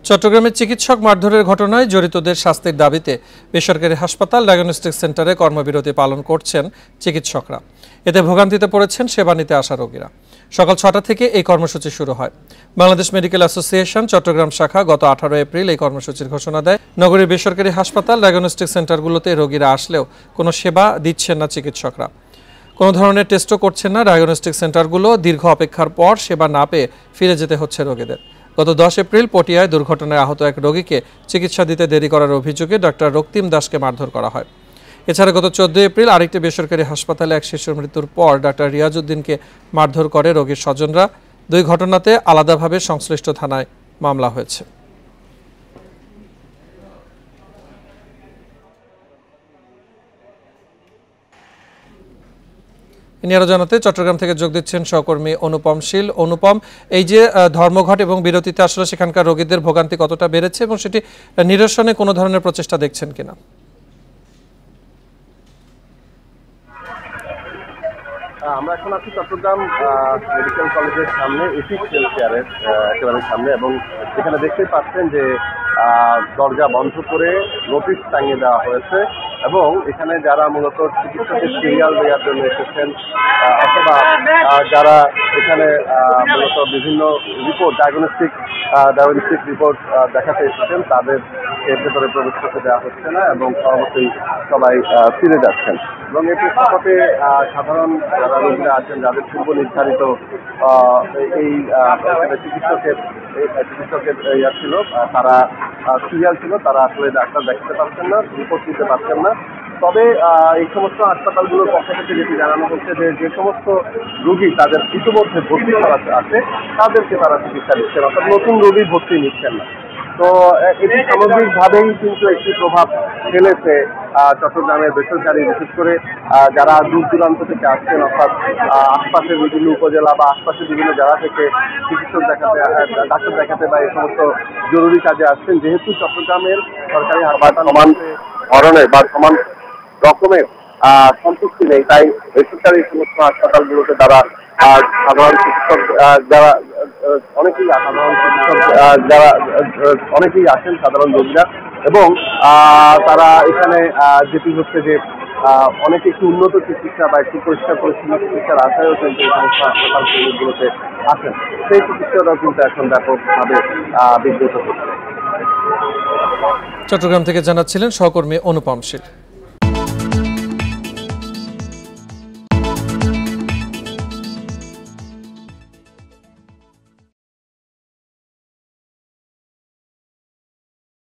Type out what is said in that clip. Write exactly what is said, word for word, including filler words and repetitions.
চট্টগ্রামে চিকিৎসক মারধরের ঘটনায় জড়িতদের শাস্তির দাবিতে বেসরকারি হাসপাতাল ডায়াগনস্টিক সেন্টারে কর্মবিরতি পালন করছেন চিকিৎসকরা। এতে ভোগান্তিতে পড়েছেন সেবা নিতে আসা রোগীরা। সকাল ছটা থেকে এই কর্মসূচি শুরু হয়। বাংলাদেশ মেডিকেল অ্যাসোসিয়েশন চট্টগ্রাম শাখা গত আঠারো এপ্রিল এই কর্মসূচির ঘোষণা দেয়। নগরীর বেসরকারি হাসপাতাল ডায়াগনস্টিক সেন্টারগুলোতে রোগীরা আসলেও কোনো সেবা দিচ্ছেন না চিকিৎসকরা। কোনো ধরনের টেস্টও করছেন না ডায়াগনস্টিক সেন্টারগুলো। দীর্ঘ অপেক্ষার পর সেবা না পেয়ে ফিরে যেতে হচ্ছে রোগীদের। গত দশ এপ্রিল পটিয়ায় দুর্ঘটনায় আহত এক রোগীকে চিকিৎসা দিতে দেরি করার অভিযোগে ডক্টর রক্তিম দাসকে মারধর করা হয়। এছাড়া গত চোদ্দ এপ্রিল আরেকটি বেসরকারি হাসপাতালে এক শিশুর মৃত্যুর পর ডক্টর রিয়াজউদ্দিনকে মারধর করে রোগীর স্বজনরা। দুই ঘটনাতে আলাদাভাবে সংশ্লিষ্ট থানায় মামলা হয়েছে। ইনি আরো জানাতে চট্টগ্রাম থেকে যোগ দিচ্ছেন সহকর্মী অনুপম শীল। অনুপম, এই যে ধর্মঘট এবং বিরতিতে আসলে সেখানকার রোগীদের ভোগান্তি কতটা বেড়েছে এবং সেটি নিরসনে কোনো ধরনের প্রচেষ্টা দেখছেন কিনা? আমরা এখন আছি চট্টগ্রাম মেডিকেল কলেজের সামনে, এপিক হেলথ কেয়ারের একেবারে সামনে, এবং এখানে দেখতেই পাচ্ছেন যে দরজা বন্ধ করে নোটিশ টাঙিয়ে দেওয়া হয়েছে এবং এখানে যারা মূলত চিকিৎসকের সিরিয়াল দেওয়ার জন্য এসেছেন অথবা যারা এখানে মূলত বিভিন্ন রিপোর্ট ডায়াগনস্টিক ডায়াগনস্টিক রিপোর্ট দেখাতে এসেছেন তাদের এর ভেতরে প্রবেশ করতে দেওয়া হচ্ছে না এবং সর্বতই সবাই ফিরে যাচ্ছেন। এবং এই প্রেক্ষাপটে সাধারণ যারা রোগীরা আছেন যাদের পূর্ব নির্ধারিত এই চিকিৎসকের চিকিৎসকের ইয়া ছিল, তারা সিরিয়াল ছিল, তারা আসলে ডাক্তার দেখাতে পারছেন না, রিপোর্ট দিতে পারছেন না। তবে এই সমস্ত হাসপাতালগুলোর পক্ষ থেকে যেটি জানানো হচ্ছে যে যে সমস্ত রোগী তাদের ইতিমধ্যে ভর্তি করা আছে তাদেরকে তারা চিকিৎসা দিচ্ছেন, অর্থাৎ নতুন রোগী ভর্তি নিচ্ছেন না। তো এটি সামগ্রিকভাবেই কিন্তু একটি প্রভাব ফেলেছে চট্টগ্রামের বেসরকারি, বিশেষ করে যারা দূর দূরান্ত থেকে আসছেন, অর্থাৎ আশপাশের বিভিন্ন উপজেলা বা আশপাশের বিভিন্ন জায়গা থেকে চিকিৎসক দেখাতে ডাক্তার দেখাতে বা এই সমস্ত জরুরি কাজে আসছেন। যেহেতু চট্টগ্রামের সরকারি হাসপাতাল সমান ধরনের বা সমান রকমের সম্পৃক্তি নেই, তাই বেসরকারি সমস্ত হাসপাতালগুলোতে তারা সাধারণ চিকিৎসক যারা অনেকেই সাধারণ চিকিৎসক যারা অনেকেই আসেন সাধারণ রোগীরা, এবং তারা এখানে যেটি হচ্ছে যে অনেক একটু উন্নত চিকিৎসা বা একটু পরিষ্কার পরিচ্ছন্ন চিকিৎসার আশায়ও কিন্তু এই সমস্ত হাসপাতাল ক্লিনিকগুলোতে আসেন। সেই চিকিৎসাটাও কিন্তু এখন ব্যাপকভাবে বিঘ্নিত হচ্ছে। চট্টগ্রাম থেকে জানাচ্ছিলেন সহকর্মী অনুপম শীল।